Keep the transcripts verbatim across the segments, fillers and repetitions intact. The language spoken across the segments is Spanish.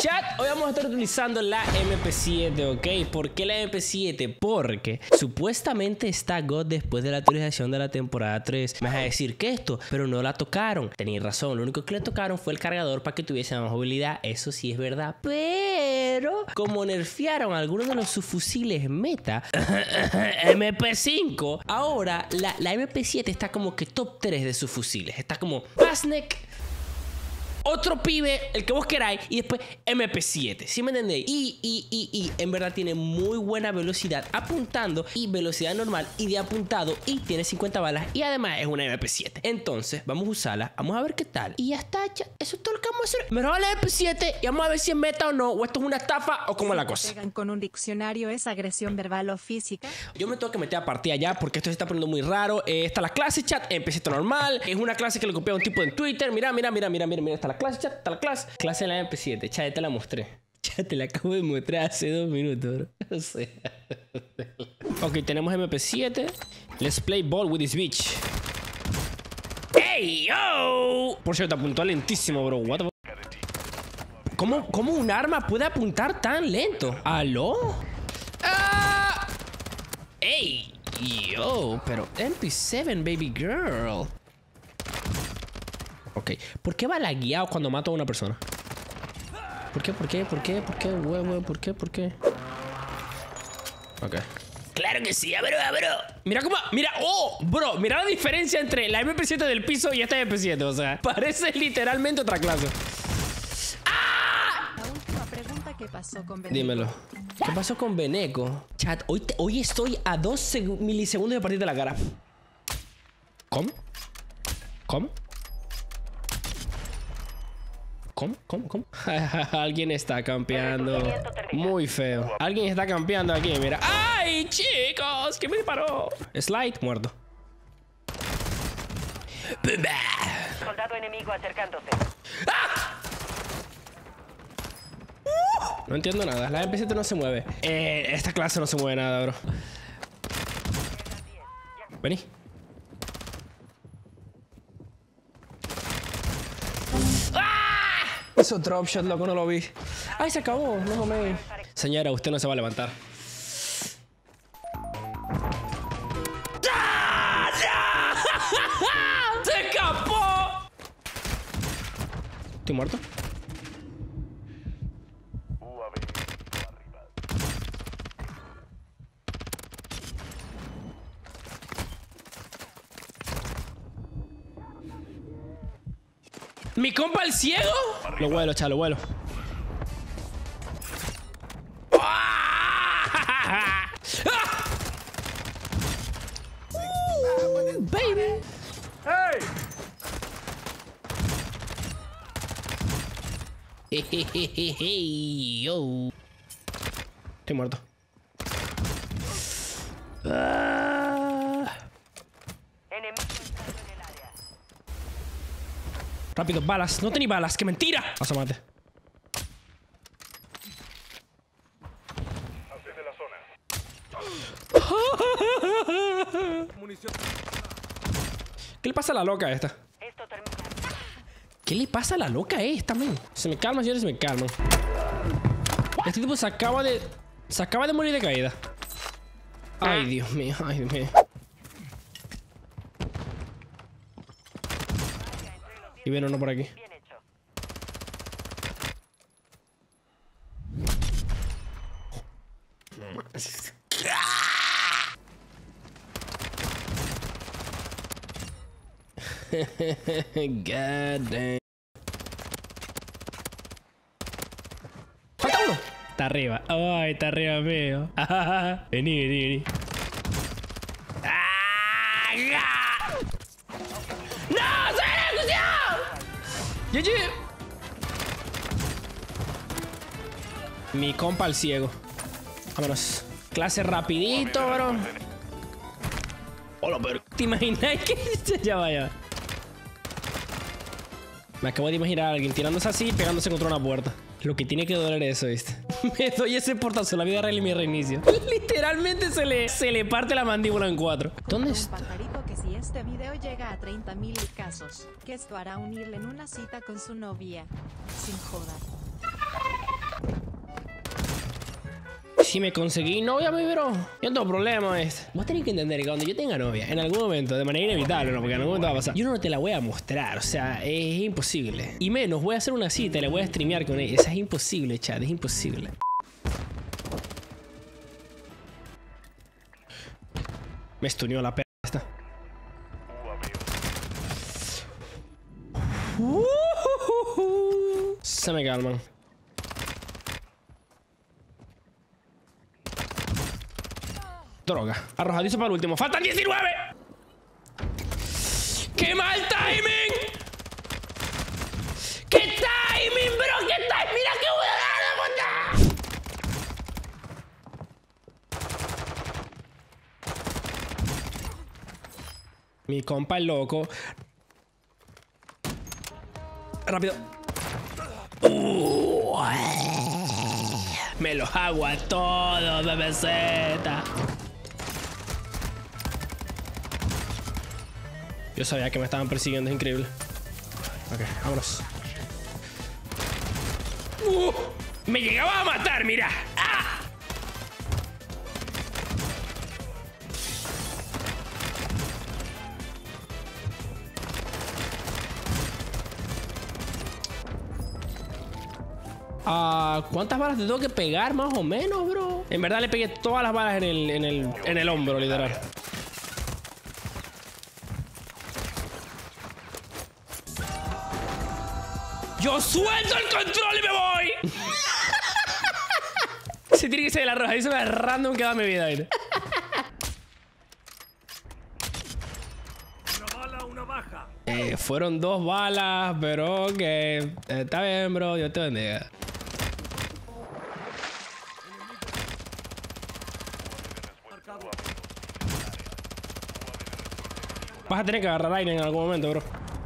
Chat, hoy vamos a estar utilizando la M P siete, ¿ok? ¿Por qué la M P siete? Porque supuestamente está God después de la actualización de la temporada tres. Me vas a decir que esto, pero no la tocaron. Tenéis razón, lo único que le tocaron fue el cargador para que tuviese más movilidad. Eso sí es verdad, pero como nerfearon algunos de los subfusiles meta M P cinco, ahora la, la M P siete está como que top tres de sus fusiles. Está como Paznek, otro pibe, el que vos queráis, y después M P siete, ¿sí me entendéis? Y, y, y, y en verdad tiene muy buena velocidad apuntando y velocidad normal y de apuntado, y tiene cincuenta balas y además es una M P siete. Entonces vamos a usarla, vamos a ver qué tal. Y ya está, ya, eso es todo lo que vamos a hacer. Me roba la M P siete y vamos a ver si es meta o no, o esto es una estafa o cómo es la cosa. Pegan con un diccionario, ¿es agresión verbal o física? Yo me tengo que meter a partida ya porque esto se está poniendo muy raro. eh, Está la clase, chat, M P siete normal. Es una clase que le copié a un tipo en Twitter. Mira, mira, mira, mira, mira, mira, está la clase, chat, está la clase. Clase de la M P siete, chat, ya te la mostré. Ya te la acabo de mostrar hace dos minutos, bro. O sea. Ok, tenemos M P siete. Let's play ball with this bitch. ¡Ey, yo! Por cierto, apuntó lentísimo, bro. What the fuck? ¿Cómo, ¿Cómo un arma puede apuntar tan lento? ¿Aló? ¡Ah! ¡Ey! Yo, pero M P siete, baby girl. Ok, ¿por qué va lagueado cuando mato a una persona? ¿Por qué? ¿Por qué? ¿Por qué? ¿Por qué? Huevo, ¿por qué? ¿Por qué? Ok. Claro que sí, bro, bro. Mira cómo, mira, oh, bro, mira la diferencia entre la M P siete del piso y esta M P siete, o sea, parece literalmente otra clase. ¡Ah! La última pregunta, ¿qué pasó con Beneco? Dímelo. ¿Qué pasó con Beneco? Chat, hoy, te, hoy estoy a dos milisegundos de partir de la cara. ¿Cómo? ¿Cómo? ¿Cómo? ¿Cómo? ¿Cómo? Alguien está campeando. Muy feo. Alguien está campeando aquí, mira. ¡Ay, chicos! ¿Qué me disparó? Slide, muerto. Soldado enemigo acercándose. ¡Ah! No entiendo nada. La M P siete no se mueve. Eh, esta clase no se mueve nada, bro. Vení. Eso drop shot, loco, no lo vi. Ay, se acabó, no mames. Señora, usted no se va a levantar. ¡Ah! ¡No! ¡Se escapó! ¿Estoy muerto? ¿Mi compa el ciego? Lo vuelo, chalo, lo vuelo. ¡Ah! Uh, baby. ¡Hey! Jejejeje, yo. Estoy muerto. Ah. Enemigo en el área. Rápido, balas. No tenía balas. ¡Qué mentira! Asómate. Hace de la zona. Munición. ¿Qué le pasa a la loca esta? Esto termina. ¿Qué le pasa a la loca esta, man? Se me calma, señores, se me calman. Este tipo se acaba de... Se acaba de morir de caída. Ay, Dios mío, ay, Dios mío. Y viene uno por aquí. Bien hecho. God damn. ¡Falta uno! Está arriba. Ay, está arriba mío. Vení, vení, vení. ¡Ah! ¡No! ¡Soy la G G. Mi compa el ciego. Vámonos. Clase rapidito, bro. Hola, pero ¿te imaginas que ya vaya? Me acabo de imaginar a alguien tirándose así y pegándose contra una puerta. Lo que tiene que doler eso, ¿viste? Me doy ese portazo, la vida real y mi reinicio. Literalmente se le, se le parte la mandíbula en cuatro. ¿Dónde Un está? pajarito que si este video llega a treinta mil casos, que esto hará unirle en una cita con su novia. Sin joda. Si me conseguí novia, mi bro, yo no tengo problema. Es. Vos tenés que entender que cuando yo tenga novia, en algún momento, de manera inevitable, ¿no? Porque en algún momento va a pasar, yo no te la voy a mostrar. O sea, es imposible. Y menos, voy a hacer una cita y la voy a streamear con ella. Esa es imposible, chat, es imposible. Me estuneó la p*** esta. Uh, uh, uh, Se me calman. Droga. Arrojadizo para el último. ¡Faltan diecinueve! ¡Qué mal timing! ¡Qué timing, bro! ¡Qué timing! ¡Mira qué buena puta! Mi compa es loco. Rápido. Uh, me los hago a todos, bebeceta. Yo sabía que me estaban persiguiendo, es increíble. Ok, vámonos. Uh, me llegaba a matar, mira. ¡Ah! Uh, ¿Cuántas balas te tengo que pegar más o menos, bro? En verdad le pegué todas las balas en el, en el, en el hombro, literal. Yo suelto el control y me voy. Se tiene que ser la roja. Dice me random que da mi vida. Ahí. Una bala, una baja. Eh, fueron dos balas, pero ok. Eh, está bien, bro. Dios te bendiga. Vas a tener que agarrar aire en algún momento, bro.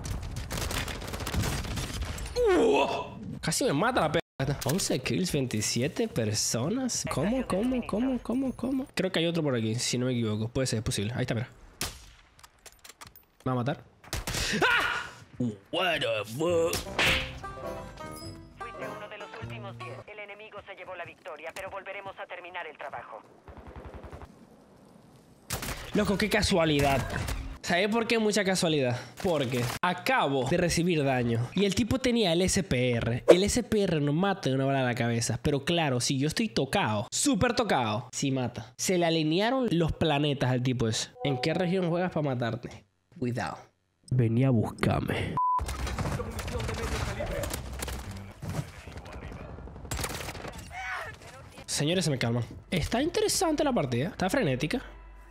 Uh, casi me mata la p***. once kills, veintisiete personas. ¿Cómo, cómo, cómo, cómo, cómo? Creo que hay otro por aquí, si no me equivoco. Puede ser, es posible. Ahí está, mira. ¿Me va a matar? ¡Ah! What the fuck? Fuiste uno de los últimos diez. El enemigo se llevó la victoria, pero volveremos a terminar el trabajo. Loco, qué casualidad. ¿Sabes por qué mucha casualidad? Porque acabo de recibir daño y el tipo tenía el S P R. El S P R no mata de una bala a la cabeza, pero claro, si yo estoy tocado, súper tocado, sí mata. Se le alinearon los planetas al tipo ese. ¿En qué región juegas para matarte? Cuidado. Venía a buscarme. Señores, se me calman. Está interesante la partida. Está frenética.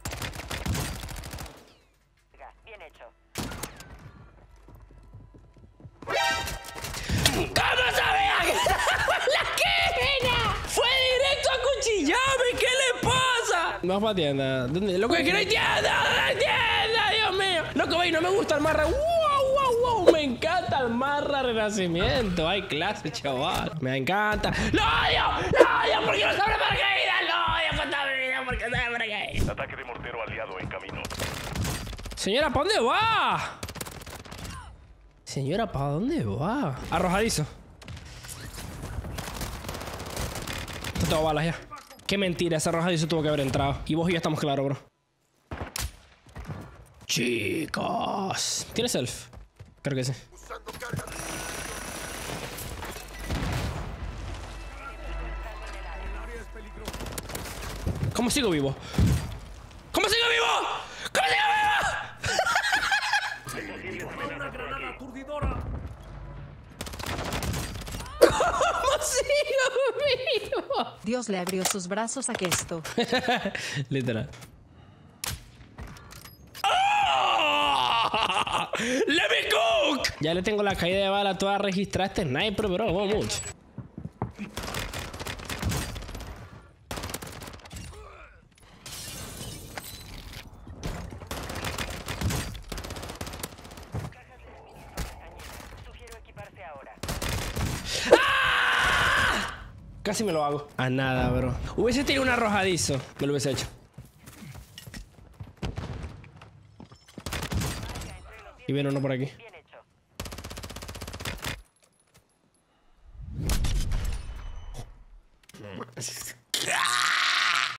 ¿Cómo sabía que estaba en la esquina? Fue directo a cuchillarme. ¿Qué le pasa? Vamos para tienda. ¿Dónde? Loco, es que no hay tienda. No hay tienda, Dios mío. Loco, ve, no me gusta el marra. Wow, wow, wow. Me encanta el marra renacimiento. Hay clase, chaval. Me encanta. ¡Lo odio! ¡Lo odio! Porque no sabe paracaídas. ¡Lo odio con toda mi vida! Porque no sabe paracaídas. Ataque de mortero aliado en camino. Señora, ¿para dónde va? Señora, ¿para dónde va? Arrojadizo. No tengo balas ya. Qué mentira, ese arrojadizo tuvo que haber entrado. Y vos y yo estamos claros, bro. Chicos. ¿Tiene self? Creo que sí. ¿Cómo sigo vivo? ¿Cómo sigo vivo? ¿Cómo sigo vivo? Una granada aturdidora. ¿Cómo sigo vivo? Dios le abrió sus brazos a Kesto. Literal. ¡Oh! ¡Let me cook! Ya le tengo la caída de bala toda registrada a este sniper, bro. Vamos mucho. Casi me lo hago. A nada, bro. Hubiese tenido un arrojadizo. Me lo hubiese hecho. Y viene uno por aquí. Bien hecho.